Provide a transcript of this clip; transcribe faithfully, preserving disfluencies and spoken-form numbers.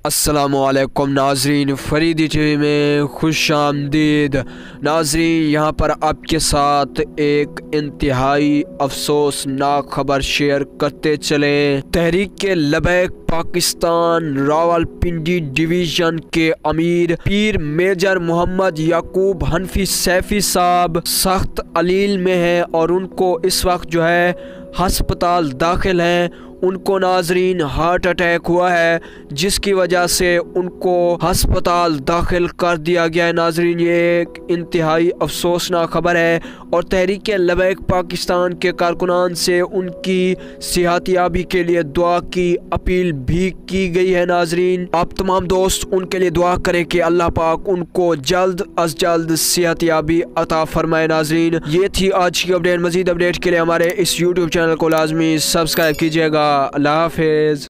السلام علیکم ناظرین، فریدی ٹی وی میں خوش آمدید۔ ناظرین، یہاں پر آپ کے ساتھ ایک انتہائی افسوسناک خبر شیئر کرتے چلیں۔ تحریک لبیک پاکستان راولپنڈی ڈویژن کے امیر پیر میجر محمد یعقوب حنفی سیفی صاحب سخت علیل میں ہیں اور ان کو اس وقت جو ہے ہسپتال داخل ہیں۔ ان کو ناظرین ہارٹ اٹیک ہوا ہے، جس کی وجہ سے ان کو ہسپتال داخل کر دیا گیا ہے۔ ناظرین، یہ ایک انتہائی افسوسناک خبر ہے اور تحریک لبیک پاکستان کے کارکنان سے ان کی صحت یابی کے لیے دعا کی اپیل بھی کی گئی ہے۔ ناظرین، آپ تمام دوست ان کے لیے دعا کریں کہ اللہ پاک ان کو جلد از جلد صحت یابی عطا فرمائے۔ ناظرین، یہ تھی آج کی اپڈیٹ۔ مزید اپڈیٹ کے لیے ہمارے اس یوٹیوب چینل کو لازمی سبسکرائب کیجیے گا۔ اللہ حافظ۔